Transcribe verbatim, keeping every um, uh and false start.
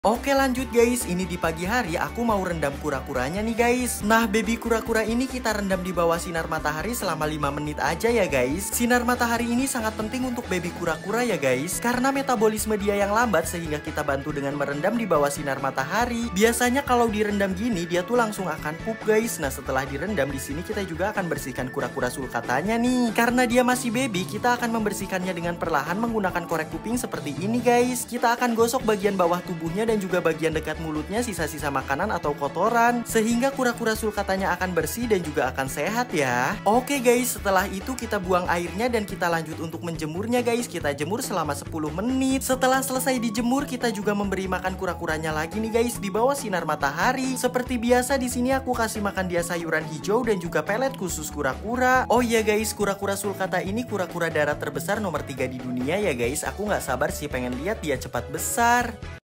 Oke lanjut guys, ini di pagi hari aku mau rendam kura-kuranya nih guys. Nah baby kura-kura ini kita rendam di bawah sinar matahari selama lima menit aja ya guys. Sinar matahari ini sangat penting untuk baby kura-kura ya guys, karena metabolisme dia yang lambat sehingga kita bantu dengan merendam di bawah sinar matahari. Biasanya kalau direndam gini dia tuh langsung akan pup guys. Nah setelah direndam di sini kita juga akan bersihkan kura-kura sulcatanya nih. Karena dia masih baby, kita akan membersihkannya dengan perlahan menggunakan korek kuping seperti ini guys. Kita akan gosok bagian bawah tubuhnya dan juga bagian dekat mulutnya sisa-sisa makanan atau kotoran, sehingga kura-kura sulcatanya akan bersih dan juga akan sehat ya. Oke guys, setelah itu kita buang airnya dan kita lanjut untuk menjemurnya guys. Kita jemur selama sepuluh menit. Setelah selesai dijemur, kita juga memberi makan kura-kuranya lagi nih guys di bawah sinar matahari. Seperti biasa di sini aku kasih makan dia sayuran hijau dan juga pelet khusus kura-kura. Oh iya guys, kura-kura sulcata ini kura-kura darat terbesar nomor tiga di dunia ya guys. Aku nggak sabar sih pengen lihat dia cepat besar.